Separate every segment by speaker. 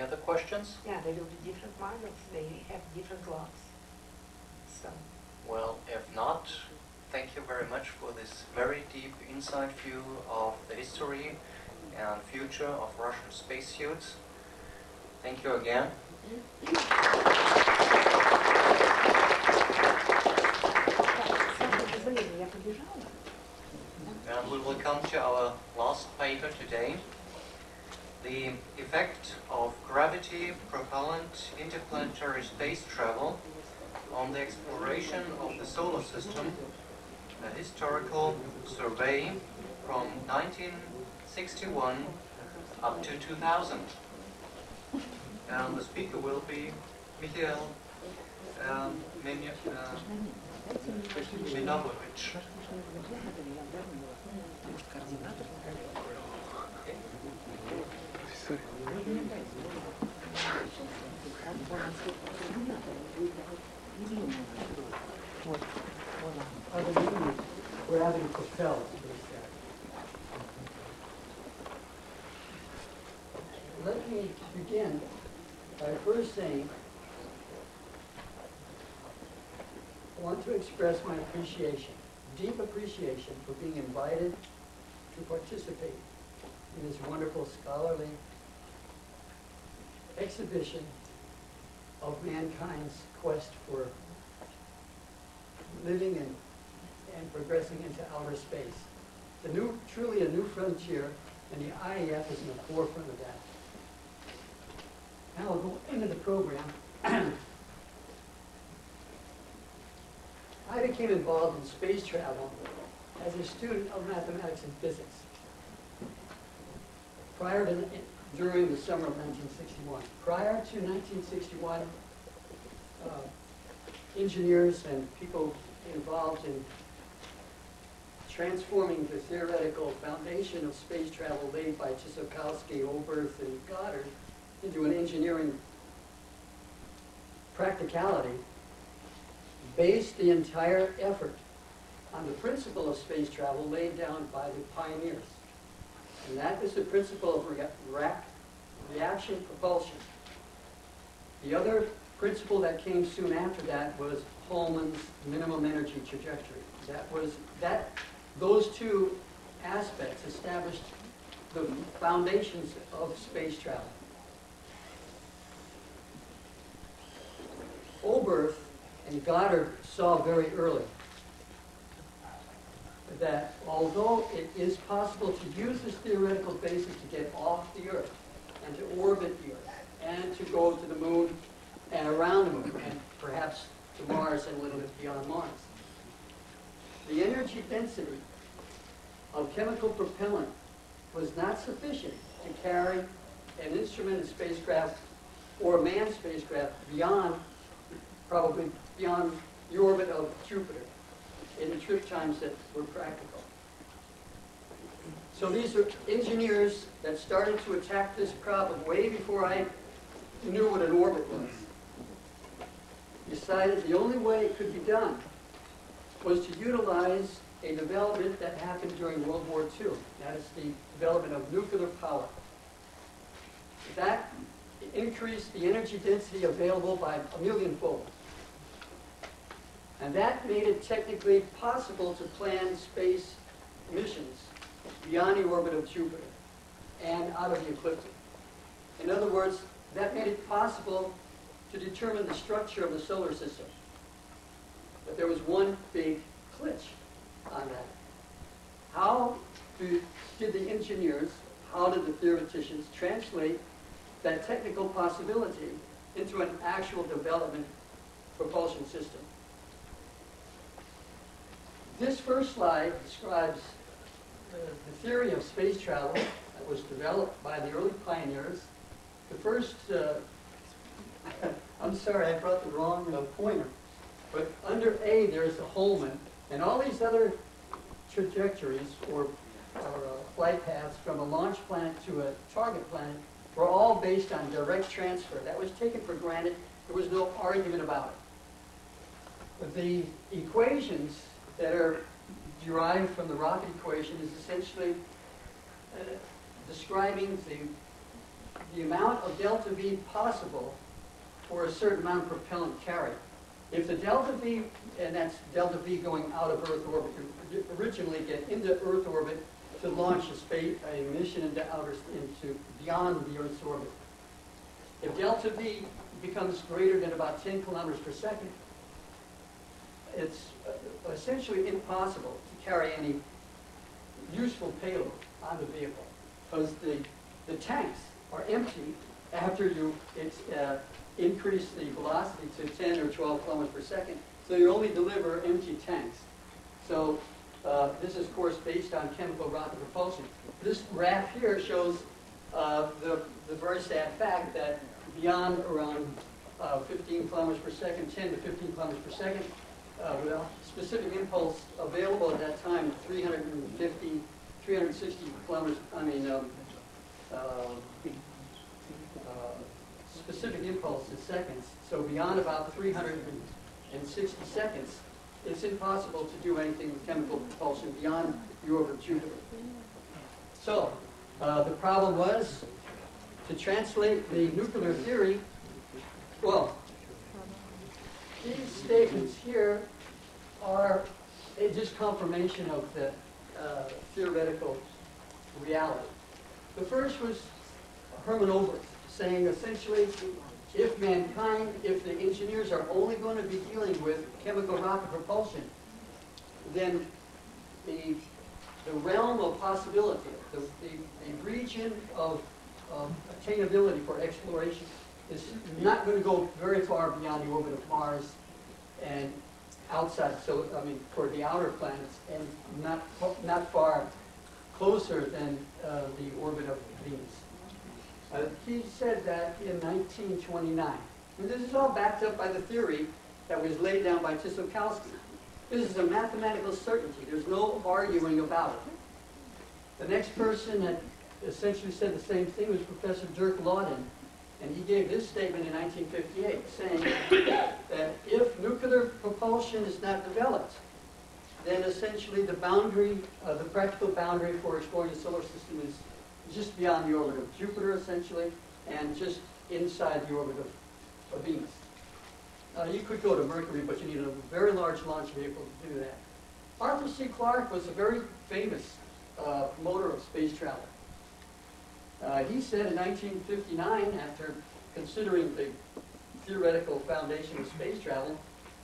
Speaker 1: other questions?
Speaker 2: Yeah, they do different models. They have different locks. So.
Speaker 1: Well, if not, thank you very much for this very deep inside view of the history and future of Russian spacesuits. Thank you again. And we will come to our last paper today. The effect of gravity propellant interplanetary space travel on the exploration of the solar system, a historical survey from 1961 up to 2000. And the speaker will be Michael Menavovich.
Speaker 3: Gravity propelled. Let me begin by first saying I want to express my appreciation, deep appreciation, for being invited to participate in this wonderful scholarly exhibition of mankind's quest for living and progressing into outer space. Truly a new frontier, and the IAF is in the forefront of that. Now I'll go into the program. I became involved in space travel as a student of mathematics and physics during the summer of 1961. Prior to 1961, engineers and people involved in transforming the theoretical foundation of space travel laid by Ciesielkowski, Oberth, and Goddard into an engineering practicality based the entire effort on the principle of space travel laid down by the pioneers. And that was the principle of reaction propulsion. The other principle that came soon after that was Holman's minimum energy trajectory. Those two aspects established the foundations of space travel. Oberth and Goddard saw very early that although it is possible to use this theoretical basis to get off the Earth and to orbit the Earth and to go to the moon and around the moon and perhaps to Mars and a little bit beyond Mars, the energy density of chemical propellant was not sufficient to carry an instrumented spacecraft or a manned spacecraft probably beyond the orbit of Jupiter in the trip times that were practical. So these are engineers that started to attack this problem way before I knew what an orbit was. Decided the only way it could be done was to utilize a development that happened during World War II. That is the development of nuclear power. That increased the energy density available by a millionfold. And that made it technically possible to plan space missions beyond the orbit of Jupiter and out of the ecliptic. In other words, that made it possible to determine the structure of the solar system. But there was one big glitch on that. How did the engineers, how did the theoreticians translate that technical possibility into an actual development propulsion system? This first slide describes the theory of space travel that was developed by the early pioneers. The first, I'm sorry, I brought the wrong pointer. But under A, there's the Holman, and all these other trajectories or flight paths from a launch planet to a target planet were all based on direct transfer. That was taken for granted. There was no argument about it. But the equations that are derived from the rocket equation is essentially describing the amount of delta V possible for a certain amount of propellant carried. If the delta V, and that's delta V going out of Earth orbit, you originally get into Earth orbit to launch a mission into beyond the Earth's orbit. If delta V becomes greater than about 10 kilometers per second, it's essentially impossible to carry any useful payload on the vehicle, because the tanks are empty after you increase the velocity to 10 or 12 kilometers per second, so you only deliver empty tanks. So this is, of course, based on chemical rocket propulsion. This graph here shows the very sad fact that beyond around 15 kilometers per second, 10 to 15 kilometers per second, well, specific impulse available at that time, 350, 360 kilometers, specific impulse in seconds. So beyond about 360 seconds, it's impossible to do anything with chemical propulsion beyond the orbit of Jupiter. So the problem was to translate the nuclear theory. Well, these statements here are just confirmation of the theoretical reality. The first was Hermann Oberth, saying essentially, if the engineers are only going to be dealing with chemical rocket propulsion, then the realm of possibility, the region of attainability for exploration is not going to go very far beyond the orbit of Mars and outside, so I mean, for the outer planets, and not far closer than the orbit of Venus. He said that in 1929. And this is all backed up by the theory that was laid down by Tysokowski. This is a mathematical certainty. There's no arguing about it. The next person that essentially said the same thing was Professor Dirk Laudin. And he gave this statement in 1958, saying that if nuclear propulsion is not developed, then essentially the boundary, the practical boundary for exploring the solar system is just beyond the orbit of Jupiter, essentially, and just inside the orbit of Venus. You could go to Mercury, but you need a very large launch vehicle to do that. Arthur C. Clarke was a very famous promoter of space travel. He said in 1959, after considering the theoretical foundation of space travel,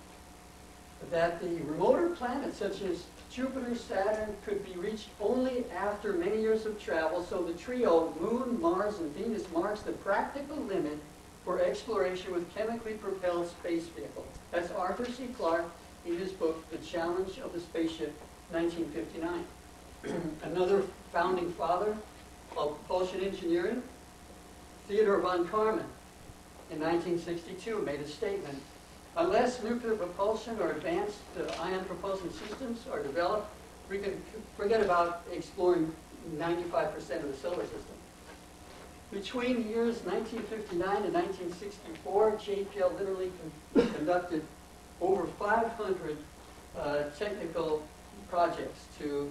Speaker 3: that the remoter planets such as Jupiter, Saturn could be reached only after many years of travel, so the trio, Moon, Mars, and Venus, marks the practical limit for exploration with chemically propelled space vehicles. That's Arthur C. Clarke in his book, The Challenge of the Spaceship, 1959. Another founding father of propulsion engineering, Theodore von Karman, in 1962 made a statement: unless nuclear propulsion or advanced ion propulsion systems are developed, we can forget about exploring 95% of the solar system. Between the years 1959 and 1964, JPL literally conducted over 500 technical projects to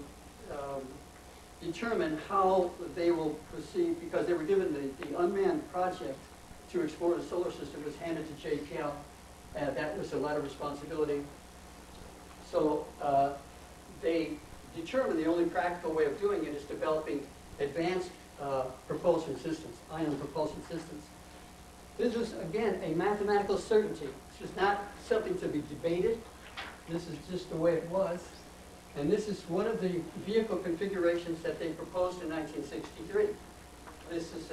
Speaker 3: determine how they will proceed, because they were given the unmanned project to explore the solar system was handed to JPL. That was a lot of responsibility. So they determined the only practical way of doing it is developing advanced propulsion systems, ion propulsion systems. This is, again, a mathematical certainty. This is not something to be debated. This is just the way it was. And this is one of the vehicle configurations that they proposed in 1963. This is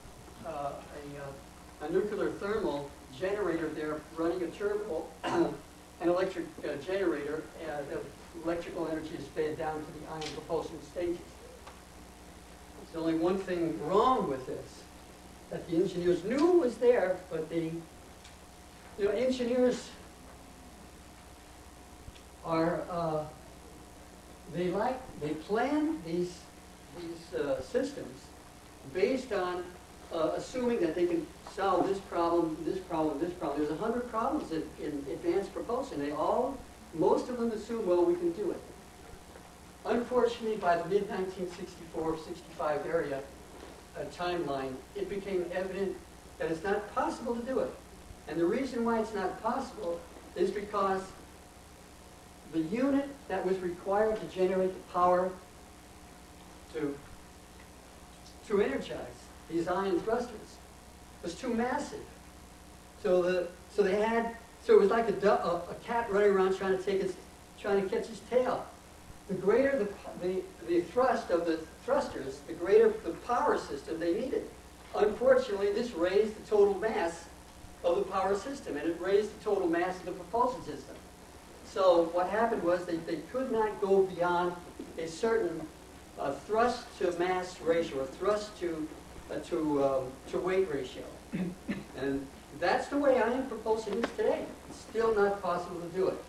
Speaker 3: a nuclear thermal generator there running a turbo, an electric generator. The electrical energy is fed down to the ion propulsion stages. There's only one thing wrong with this, that the engineers knew was there, but the engineers are they plan these systems based on assuming that they can solve this problem, this problem, this problem. There's 100 problems in advanced propulsion. Most of them assume, well, we can do it. Unfortunately, by the mid-1964-65 area, timeline, it became evident that it's not possible to do it. And the reason why it's not possible is because the unit that was required to generate the power to energize these ion thrusters was too massive. So it was like a cat running around trying to catch his tail. The greater the thrust of the thrusters, the greater the power system they needed. Unfortunately, this raised the total mass of the power system, and it raised the total mass of the propulsion system. So what happened was they could not go beyond a certain thrust to mass ratio, or thrust to weight ratio. And that's the way ion propulsion is today. It's still not possible to do it.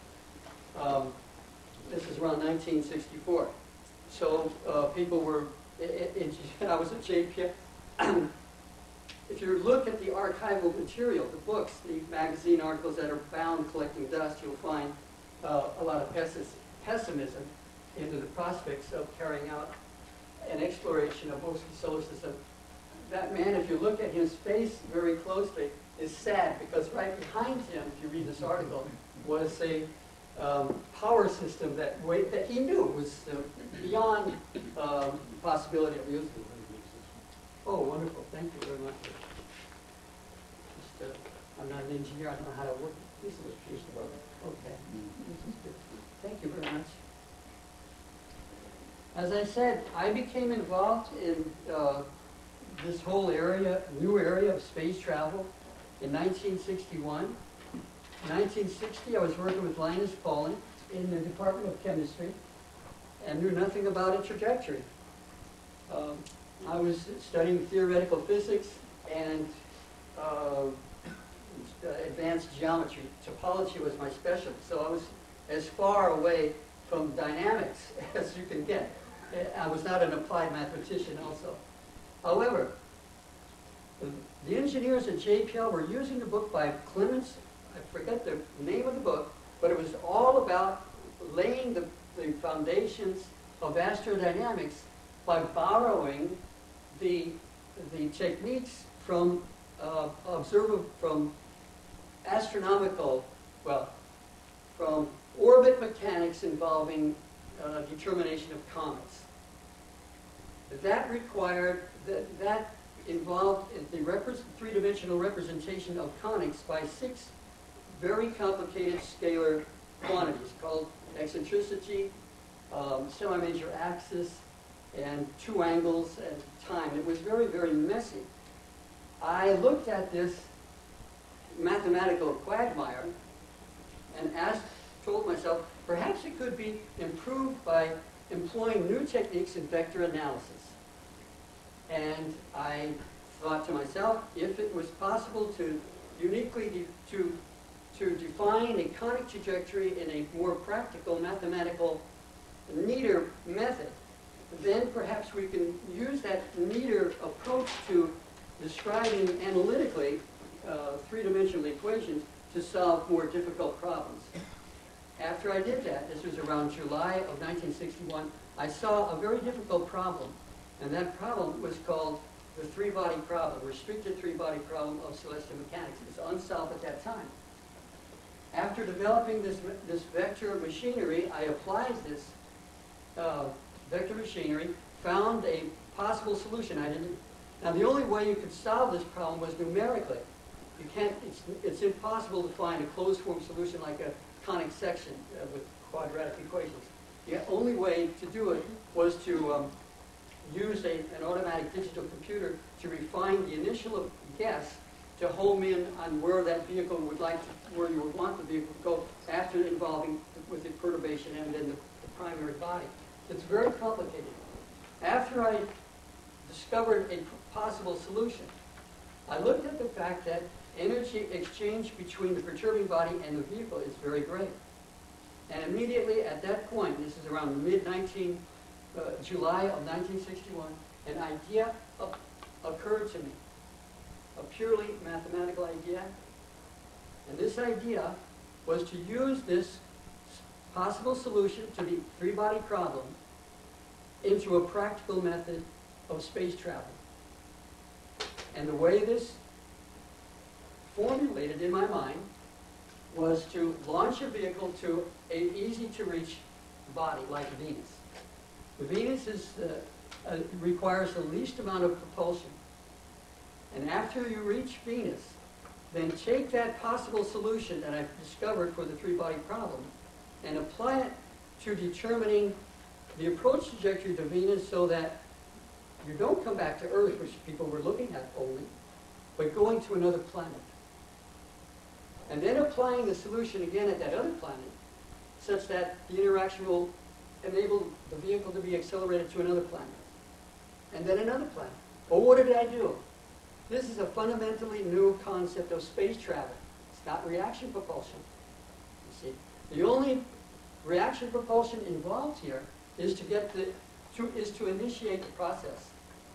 Speaker 3: This is around 1964. So people were, I was at JPL. If you look at the archival material, the books, the magazine articles that are bound collecting dust, you'll find a lot of pessimism into the prospects of carrying out an exploration of most of the solar system. That man, if you look at his face very closely, is sad, because right behind him, if you read this article, was a power system that he knew was beyond possibility of using. Oh, wonderful. Thank you very much. I'm not an engineer. I don't know how to work. This is a piece of okay. This is good. Thank you very much. As I said, I became involved in this whole area, new area of space travel in 1961. In 1960, I was working with Linus Pauling in the Department of Chemistry and knew nothing about a trajectory. I was studying theoretical physics and advanced geometry. Topology was my specialty, so I was as far away from dynamics as you can get. I was not an applied mathematician also. However, the engineers at JPL were using the book by Clements, I forget the name of the book, but it was all about laying the foundations of astrodynamics by borrowing the techniques from from astronomical, well, from orbit mechanics involving determination of comets. That required, that involved the three-dimensional representation of conics by 6 very complicated scalar quantities called eccentricity, semi-major axis, and 2 angles and time. It was very, very messy. I looked at this mathematical quagmire and told myself, perhaps it could be improved by employing new techniques in vector analysis. And I thought to myself, if it was possible to uniquely to define a conic trajectory in a more practical, mathematical, neater method, then perhaps we can use that neater approach to describing analytically three-dimensional equations to solve more difficult problems. After I did that, this was around July of 1961, I saw a very difficult problem. And that problem was called the three-body problem, restricted three-body problem of celestial mechanics. It was unsolved at that time. After developing this vector machinery, I applied this vector machinery, found a possible solution. Now the only way you could solve this problem was numerically. You can't, it's impossible to find a closed form solution like a conic section with quadratic equations. The only way to do it was to use an automatic digital computer to refine the initial guess to home in on where that vehicle would like to, where you would want the vehicle to go after involving with the perturbation and then the primary body. It's very complicated. After I discovered a possible solution, I looked at the fact that energy exchange between the perturbing body and the vehicle is very great. And immediately at that point, this is around July of 1961, an idea occurred to me, a purely mathematical idea. And this idea was to use this possible solution to the three-body problem into a practical method of space travel. And the way this formulated in my mind was to launch a vehicle to an easy-to-reach body like Venus. Venus requires the least amount of propulsion. And after you reach Venus, then take that possible solution that I've discovered for the three-body problem and apply it to determining the approach trajectory to Venus so that you don't come back to Earth, which people were looking at only, but going to another planet. And then applying the solution again at that other planet, such that the interaction will enable the vehicle to be accelerated to another planet. And then another planet. Well, what did I do? This is a fundamentally new concept of space travel. It's not reaction propulsion. You see, the only reaction propulsion involved here is to initiate the process.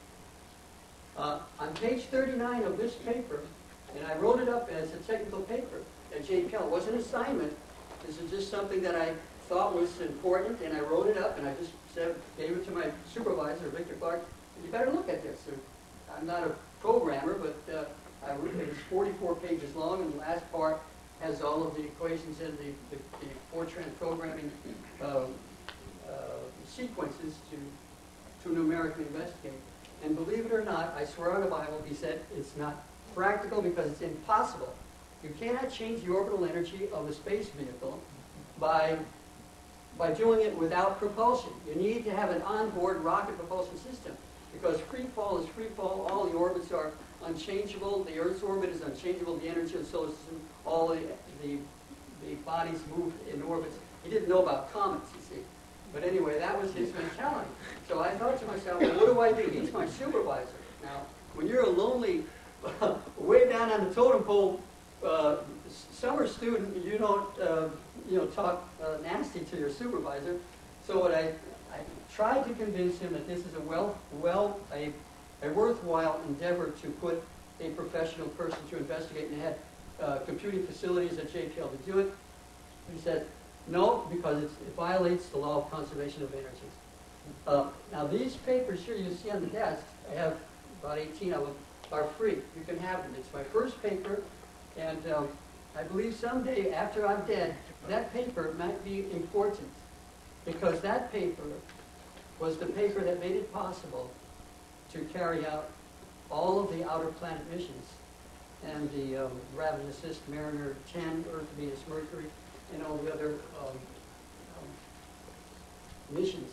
Speaker 3: On page 39 of this paper, and I wrote it up as a technical paper at JPL. It was an assignment. This is just something that I thought was important, and I wrote it up, and I just gave it to my supervisor, Victor Clark. You better look at this. I'm not a programmer, but it was 44 pages long, and the last part has all of the equations and the Fortran programming sequences to numerically investigate. And believe it or not, I swear on the Bible, he said it's not practical because it's impossible. You cannot change the orbital energy of a space vehicle by doing it without propulsion. You need to have an onboard rocket propulsion system because free fall is free fall. All the orbits are unchangeable. The Earth's orbit is unchangeable. The energy of the solar system, all the bodies move in orbits. He didn't know about comets, you see. But anyway, that was his mentality. So I thought to myself, well, what do? He's my supervisor. Now, when you're a lonely, way down on the totem pole summer student, you don't talk nasty to your supervisor. So what I tried to convince him that this is a worthwhile endeavor to put a professional person to investigate, and had computing facilities at JPL to do it. He said, no, because it violates the law of conservation of energies. Now these papers here you see on the desk, I have about 18 of them, are free. You can have them. It's my first paper, and I believe someday after I'm dead, that paper might be important, because that paper was the paper that made it possible to carry out all of the outer planet missions, and the Rapid Assist Mariner 10, Earth, Venus, Mercury, and all the other missions.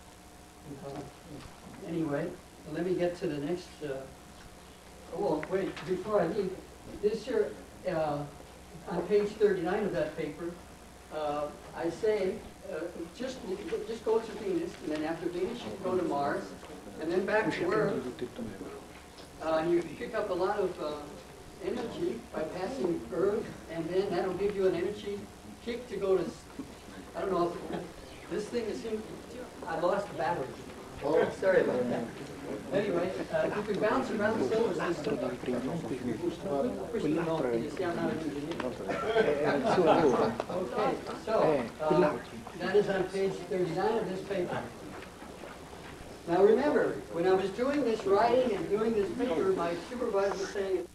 Speaker 3: Anyway, let me get to the next. Oh, wait, before I leave, this here, on page 39 of that paper, I say, just go to Venus, and then after Venus you can go to Mars, and then back to Earth. You pick up a lot of energy by passing Earth, and then that'll give you an energy kick to go to, I don't know if this thing is, I lost the battery. Oh, sorry about that. Anyway, you can bounce around the solar system. You see, I'm not an engineer. Okay, so that is on page 39 of this paper. Now remember, when I was doing this writing and doing this paper, my supervisor was saying,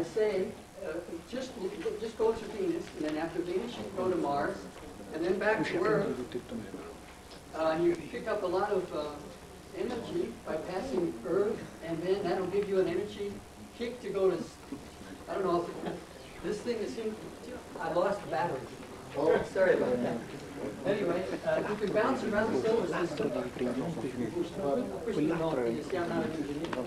Speaker 3: say, just go to Venus, and then after Venus you go to Mars, and then back to Earth. You pick up a lot of energy by passing Earth, and then that'll give you an energy kick to go to, I don't know if this thing is, I lost the battery. Oh, sorry about that. Anyway, you can bounce around the solar system. Push the button. You see, I'm not an engineer.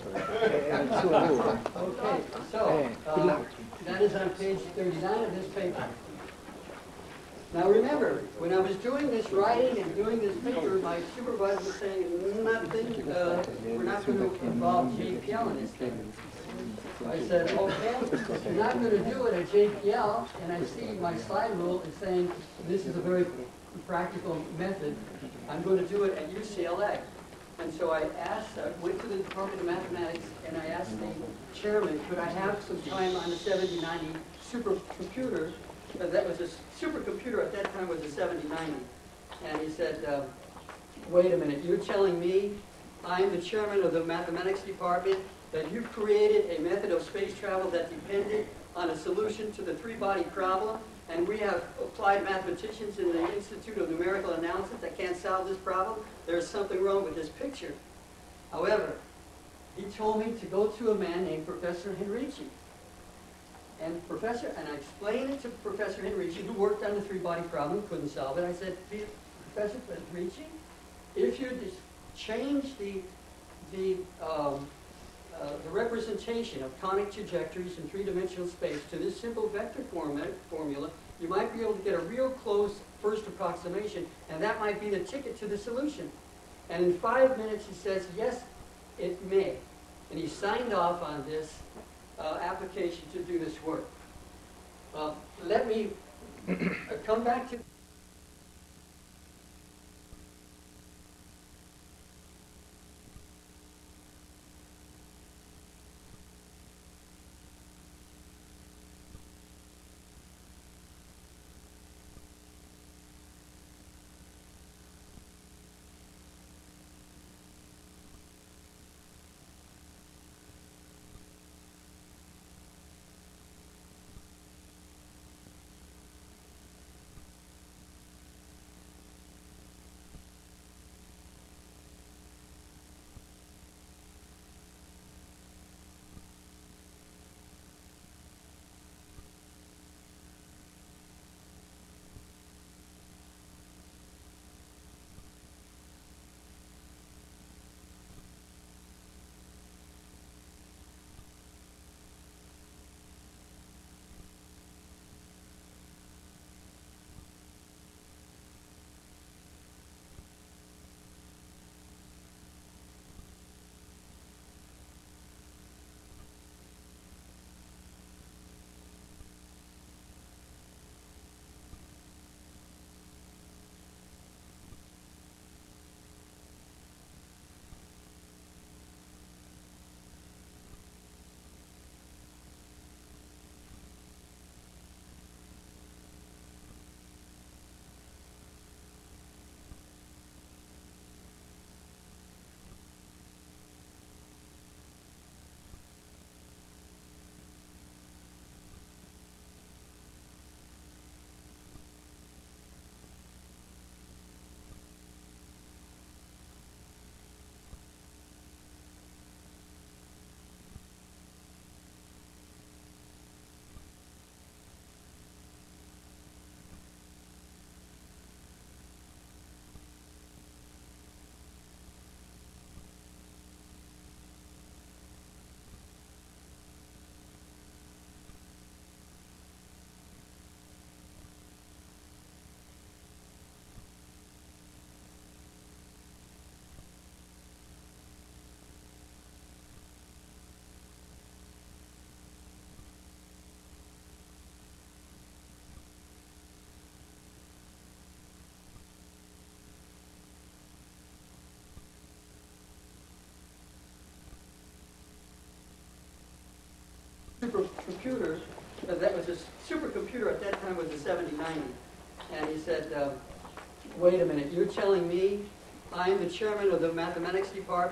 Speaker 3: Okay, so that is on page 39 of this paper. Now remember, when I was doing this writing and doing this paper, my supervisor was saying, nothing, we're not going to involve JPL in this thing. So I said, okay, if you're not going to do it at JPL, and I see my slide rule is saying this is a very practical method, I'm going to do it at UCLA. And so I asked, went to the Department of Mathematics, and I asked the chairman, could I have some time on the 7090 supercomputer? That was a supercomputer at that time was a 7090. And he said, wait a minute, you're telling me I'm the chairman of the mathematics department, that you created a method of space travel that depended on a solution to the three-body problem, and we have applied mathematicians in the Institute of Numerical Analysis that can't solve this problem? There's something wrong with this picture. However, he told me to go to a man named Professor Henrici. And I explained it to Professor Henrici, who worked on the three-body problem, couldn't solve it. I said, Professor Henrici, if you just change the representation of conic trajectories in three-dimensional space to this simple vector formula, you might be able to get a real close first approximation, and that might be the ticket to the solution. And in 5 minutes he says, yes, it may. And he signed off on this application to do this work. Let me come back to supercomputer, that was a supercomputer at that time was a 7090. And he said, wait a minute, you're telling me I'm the chairman of the mathematics department,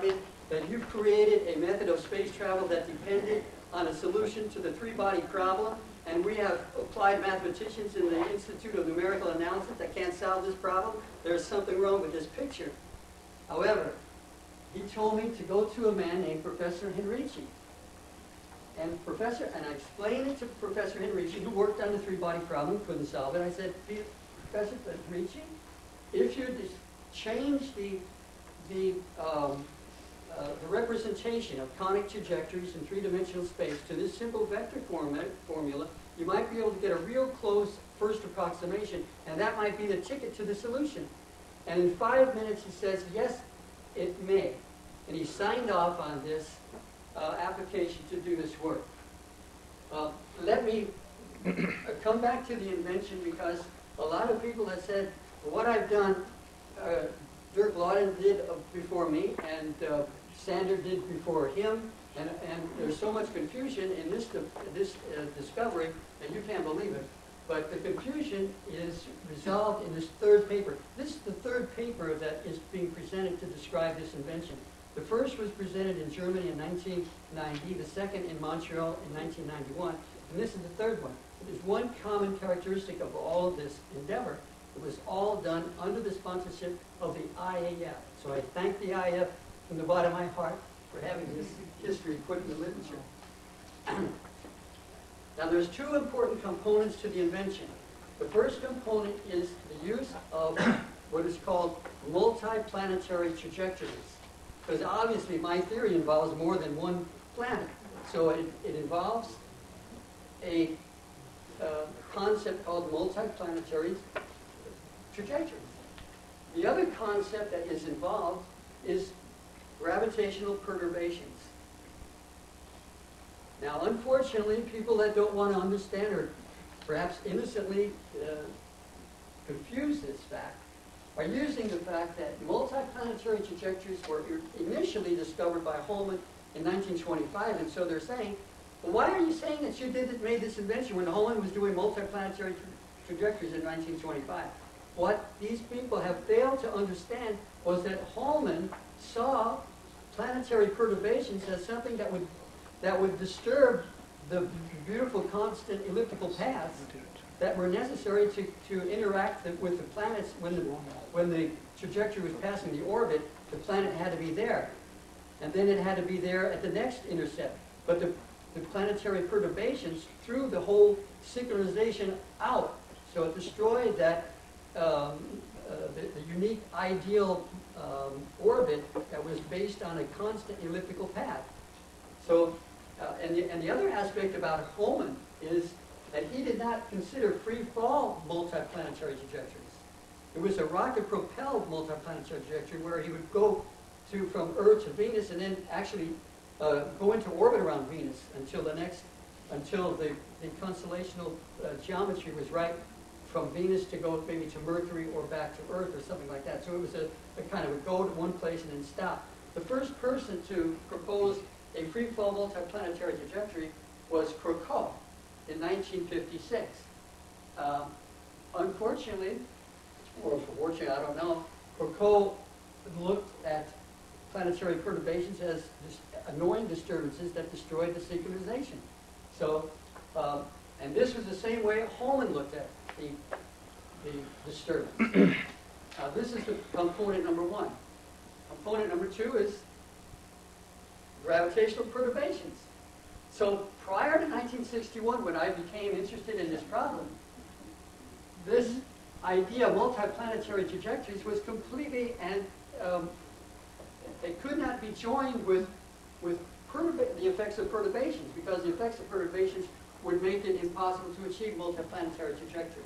Speaker 3: that you created a method of space travel that depended on a solution to the three-body problem, and we have applied mathematicians in the Institute of Numerical Analysis that can't solve this problem. There's something wrong with this picture. However, he told me to go to a man named Professor Henrici. And I explained it to Professor Henrici, who worked on the three-body problem, couldn't solve it. I said, Professor Henrici, if you change the representation of conic trajectories in three-dimensional space to this simple vector formula, you might be able to get a real close first approximation, and that might be the ticket to the solution. And in 5 minutes he says, yes, it may. And he signed off on this application to do this work. Let me come back to the invention, because a lot of people have said, well, what I've done, Dirk Lawden did before me, and Sander did before him, and there's so much confusion in this discovery that you can't believe it. But the confusion is resolved in this third paper. This is the third paper that is being presented to describe this invention. The first was presented in Germany in 1990, the second in Montreal in 1991, and this is the third one. There's one common characteristic of all of this endeavor. It was all done under the sponsorship of the IAF. So I thank the IAF from the bottom of my heart for having this history put in the literature. Now there's two important components to the invention. The first component is the use of what is called multiplanetary trajectories. Because obviously my theory involves more than one planet. So it involves a concept called multiplanetary trajectories. The other concept that is involved is gravitational perturbations. Now, unfortunately, people that don't want to understand or perhaps innocently confuse this fact are using the fact that multiplanetary trajectories were initially discovered by Holman in 1925, and so they're saying, well, why are you saying that you made this invention when Holman was doing multiplanetary trajectories in 1925? What these people have failed to understand was that Holman saw planetary perturbations as something that would disturb the beautiful constant elliptical paths that were necessary to interact with the planets. When the trajectory was passing the orbit, the planet had to be there. And then it had to be there at the next intercept. But the planetary perturbations threw the whole synchronization out. So it destroyed that the unique ideal orbit that was based on a constant elliptical path. So, and the other aspect about Holman is that he did not consider free-fall multiplanetary trajectories. It was a rocket-propelled multiplanetary trajectory where he would go from Earth to Venus and then actually go into orbit around Venus until the constellational geometry was right from Venus to go maybe to Mercury or back to Earth or something like that. So it was a kind of a go to one place and then stop. The first person to propose a free-fall multiplanetary trajectory was Crocot in 1956. Unfortunately, or fortunately, I don't know, Crocot looked at planetary perturbations as annoying disturbances that destroyed the synchronization. So, and this was the same way Holman looked at the disturbance. This is the component number one. Component number two is gravitational perturbations. So prior to 1961, when I became interested in this problem, this idea of multiplanetary trajectories was completely, and it could not be joined with the effects of perturbations, because the effects of perturbations would make it impossible to achieve multiplanetary trajectories.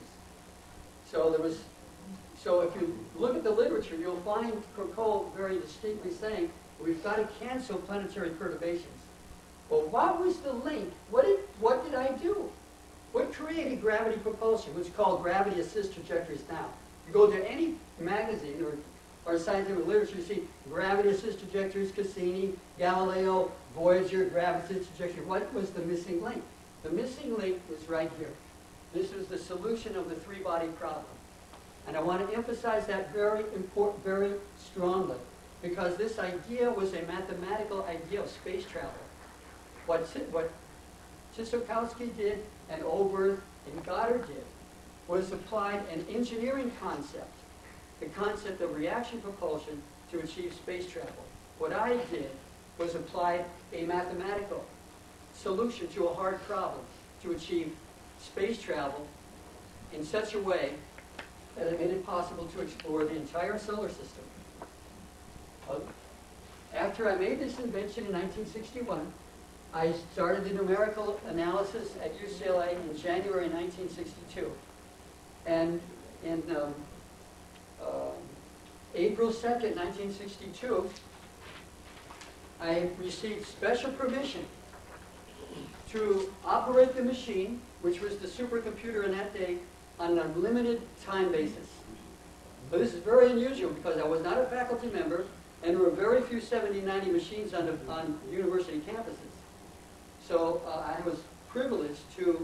Speaker 3: So if you look at the literature, you'll find Crocot very distinctly saying, we've got to cancel planetary perturbations. Well, what was the link? What did I do? What created gravity propulsion, which is called gravity assist trajectories now? You go to any magazine or scientific literature, you see gravity assist trajectories, Cassini, Galileo, Voyager, gravity assist trajectory. What was the missing link? The missing link was right here. This was the solution of the three-body problem. And I want to emphasize that very strongly. because this idea was a mathematical idea of space travel. What Ciesielkowski did and Oberth and Goddard did was applied an engineering concept, the concept of reaction propulsion, to achieve space travel. What I did was apply a mathematical solution to a hard problem to achieve space travel in such a way that it made it possible to explore the entire solar system. After I made this invention in 1961, I started the numerical analysis at UCLA in January 1962. And in April 2nd, 1962, I received special permission to operate the machine, which was the supercomputer in that day, on an unlimited time basis. So this is very unusual because I was not a faculty member, and there were very few 7090 machines on university campuses. So I was privileged to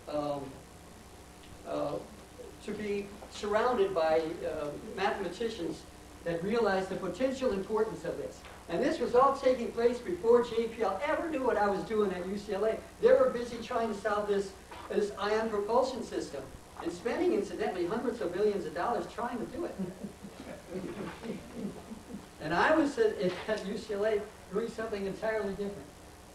Speaker 3: be surrounded by mathematicians that realized the potential importance of this. And this was all taking place before JPL ever knew what I was doing at UCLA. They were busy trying to solve this ion propulsion system and spending, incidentally, hundreds of millions of dollars trying to do it. And I was at UCLA doing something entirely different.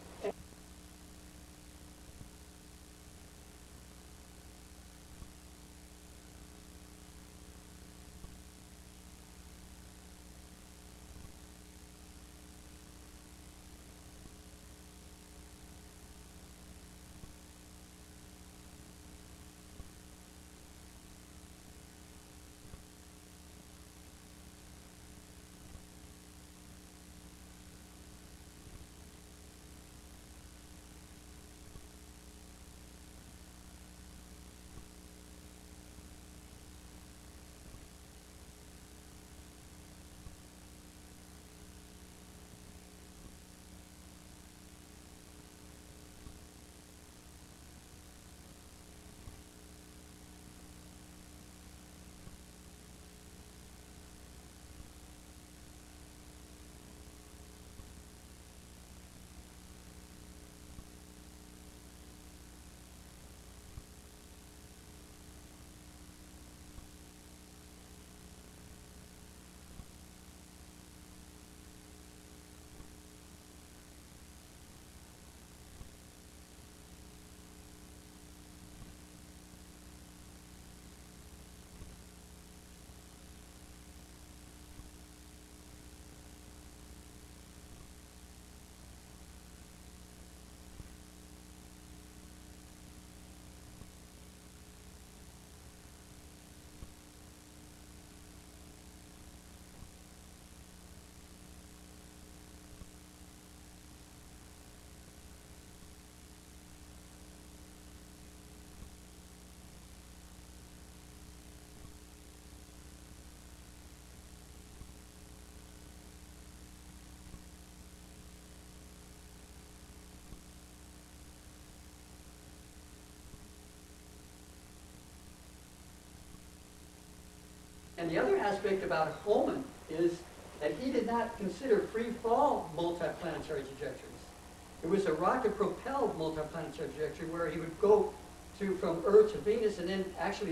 Speaker 3: And the other aspect about Hohmann is that he did not consider free-fall multiplanetary trajectories. It was a rocket-propelled multiplanetary trajectory where he would go from Earth to Venus and then actually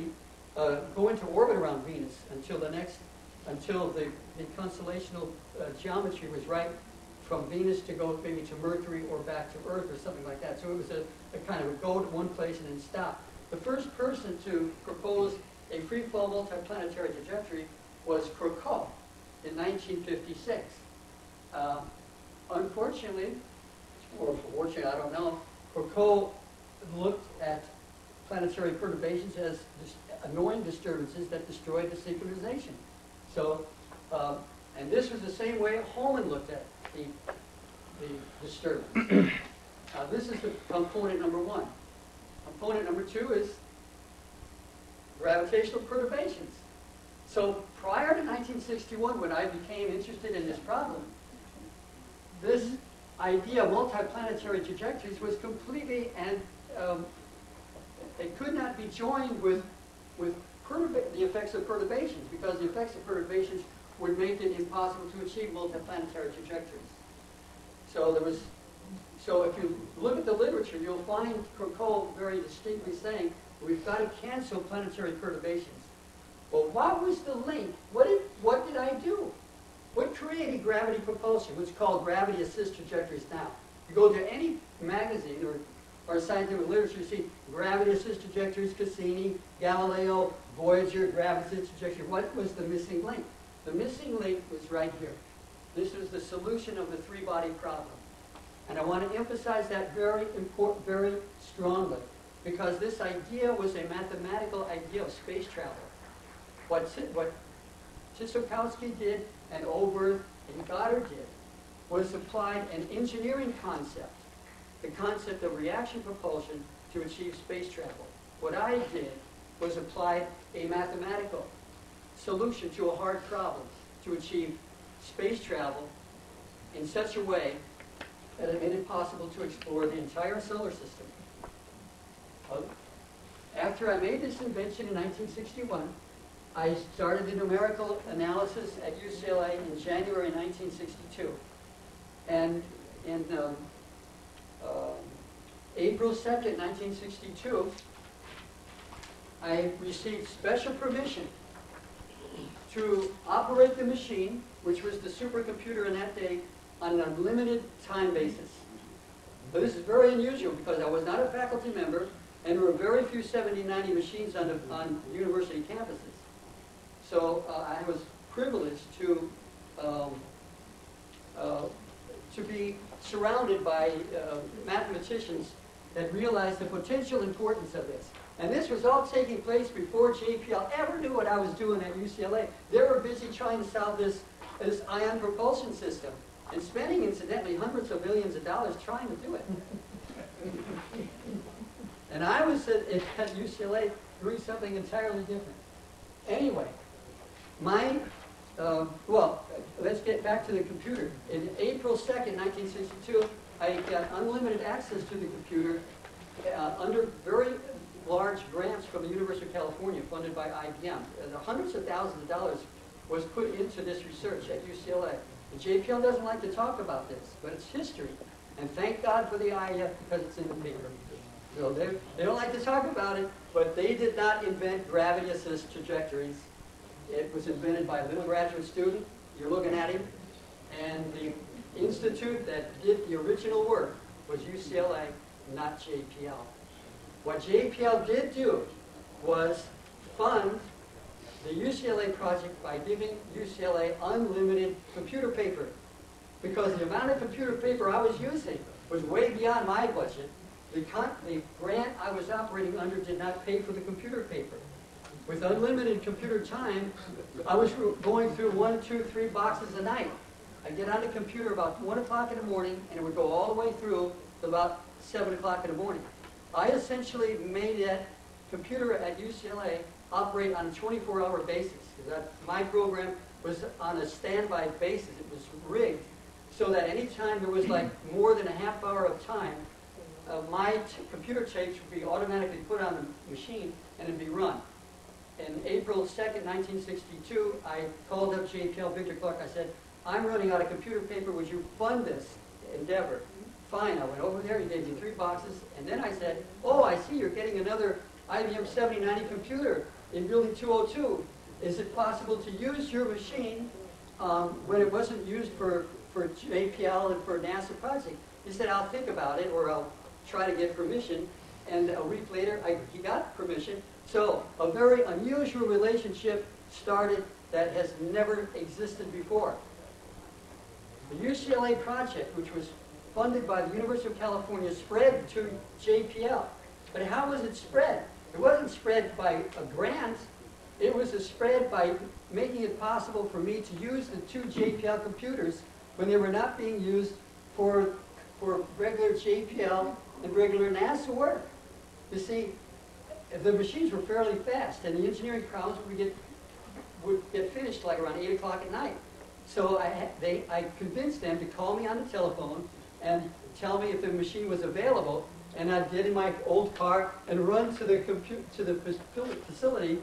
Speaker 3: go into orbit around Venus until the constellational geometry was right from Venus to go maybe to Mercury or back to Earth or something like that. So it was a kind of a go to one place and then stop. The first person to propose a free-fall multiplanetary trajectory was Crocot in 1956. Unfortunately, or fortunately, I don't know, Crocot looked at planetary perturbations as annoying disturbances that destroyed the synchronization. So, and this was the same way Hohmann looked at the disturbance. This is the component number one. Component number two is gravitational perturbations. So prior to 1961, when I became interested in this problem, this idea of multiplanetary trajectories was completely, and it could not be joined with the effects of perturbations, because the effects of perturbations would make it impossible to achieve multiplanetary trajectories. So if you look at the literature, you'll find Krokol very distinctly saying, we've got to cancel planetary perturbations. Well, what was the link? What did I do? What created gravity propulsion, which is called gravity assist trajectories now? You go to any magazine or scientific literature, you see gravity assist trajectories, Cassini, Galileo, Voyager, gravity assist trajectory. What was the missing link? The missing link was right here. This was the solution of the three-body problem. And I want to emphasize that very strongly, because this idea was a mathematical idea of space travel. What Ciszkowski did and Oberth and Goddard did was applied an engineering concept, the concept of reaction propulsion, to achieve space travel. What I did was applied a mathematical solution to a hard problem to achieve space travel in such a way that it made it possible to explore the entire solar system. After I made this invention in 1961, I started the numerical analysis at UCLA in January 1962. And in April 2nd, 1962, I received special permission to operate the machine, which was the supercomputer in that day, on an unlimited time basis. So this is very unusual because I was not a faculty member, and there were very few 7090 machines on university campuses. So I was privileged to be surrounded by mathematicians that realized the potential importance of this. And this was all taking place before JPL ever knew what I was doing at UCLA. They were busy trying to solve this ion propulsion system, and spending, incidentally, hundreds of millions of dollars trying to do it. And I was at UCLA doing something entirely different. Anyway, well, let's get back to the computer. In April 2nd, 1962, I got unlimited access to the computer under very large grants from the University of California, funded by IBM. Hundreds of thousands of dollars was put into this research at UCLA. The JPL doesn't like to talk about this, but it's history. And thank God for the IAF because it's in the paper. So they don't like to talk about it, but they did not invent gravity assist trajectories. It was invented by a little graduate student. You're looking at him. And the institute that did the original work was UCLA, not JPL. What JPL did do was fund the UCLA project by giving UCLA unlimited computer paper. Because the amount of computer paper I was using was way beyond my budget. The grant I was operating under did not pay for the computer paper. With unlimited computer time, I was going through 1, 2, 3 boxes a night. I'd get on the computer about 1 o'clock in the morning, and it would go all the way through to about 7 o'clock in the morning. I essentially made that computer at UCLA operate on a 24-hour basis. My program was on a standby basis. It was rigged so that any time there was like more than a half hour of time, my computer tapes would be automatically put on the machine and it'd be run. In April 2nd, 1962, I called up JPL Victor Clark. I said, I'm running out of computer paper. Would you fund this endeavor? Fine. I went over there. He gave me 3 boxes. And then I said, oh, I see you're getting another IBM 7090 computer in Building 202. Is it possible to use your machine when it wasn't used for JPL and for a NASA project? He said, I'll think about it, or I'll try to get permission. And a week later, he got permission. So a very unusual relationship started that has never existed before. The UCLA project, which was funded by the University of California, spread to JPL. But how was it spread? It wasn't spread by a grant. It was spread by making it possible for me to use the 2 JPL computers when they were not being used for regular JPL and regular NASA work. You see, the machines were fairly fast, and the engineering problems would get finished like around 8 o'clock at night. So I convinced them to call me on the telephone and tell me if the machine was available, and I'd get in my old car and run to the facility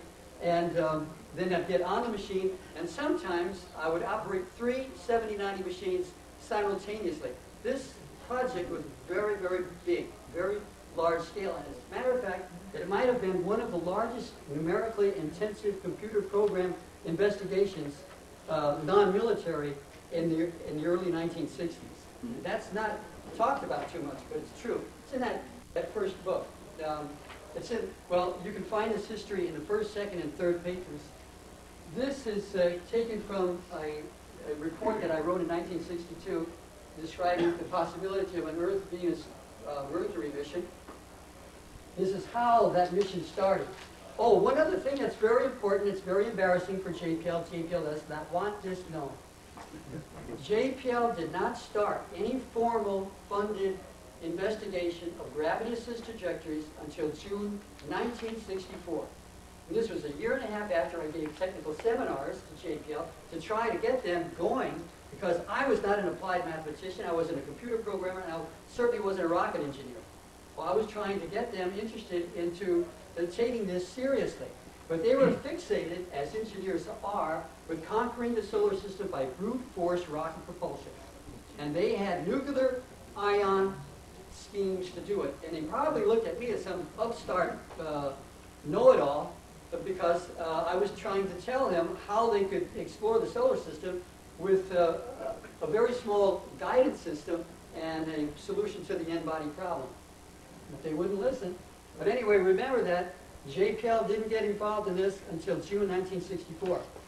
Speaker 3: And then I'd get on the machine, and sometimes I would operate 3 7090 machines simultaneously. This project was very, very big, very large scale. And as a matter of fact, it might have been one of the largest numerically intensive computer program investigations, non-military, in the early 1960s. That's not talked about too much, but it's true. It's in that first book. It's in, well, you can find this history in the first, second, and third papers. This is taken from a report that I wrote in 1962 describing the possibility of an Earth-Venus Mercury mission. This is how that mission started. Oh, one other thing that's very important, it's very embarrassing for JPL. JPL does not want this known. JPL did not start any formal funded investigation of gravity-assist trajectories until June 1964. And this was a year and a half after I gave technical seminars to JPL to try to get them going, because I was not an applied mathematician, I wasn't a computer programmer, and I certainly wasn't a rocket engineer. Well, I was trying to get them interested into taking this seriously. But they were fixated, as engineers are, with conquering the solar system by brute force rocket propulsion. And they had nuclear ion schemes to do it. And they probably looked at me as some upstart know-it-all, because I was trying to tell them how they could explore the solar system with a very small guidance system and a solution to the n-body problem. But they wouldn't listen. But anyway, remember that JPL didn't get involved in this until June 1964.